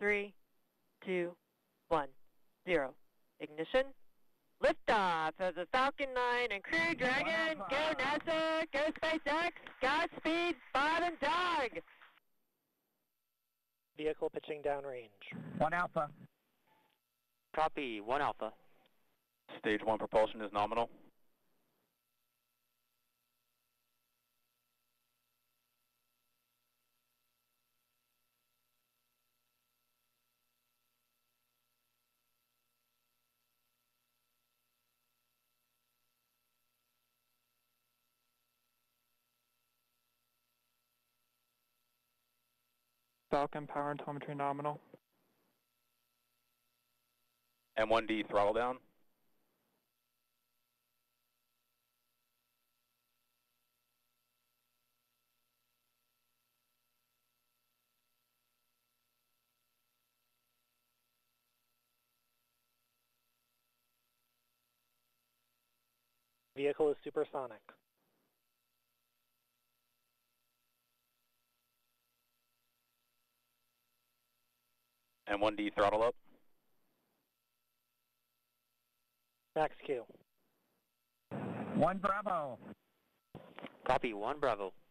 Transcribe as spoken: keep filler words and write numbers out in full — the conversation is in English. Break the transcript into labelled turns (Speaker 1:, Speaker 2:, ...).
Speaker 1: three, two, one, zero. Ignition. Liftoff of the Falcon nine and Crew Dragon. Go NASA, go SpaceX, Godspeed, Bob and Doug.
Speaker 2: Vehicle pitching downrange.
Speaker 3: One Alpha.
Speaker 4: Copy, one Alpha.
Speaker 5: Stage one propulsion is nominal.
Speaker 6: Falcon power and telemetry nominal.
Speaker 5: M one D throttle down.
Speaker 2: Vehicle is supersonic.
Speaker 5: M one D throttle up.
Speaker 2: Max Q.
Speaker 3: One Bravo.
Speaker 4: Copy, one Bravo.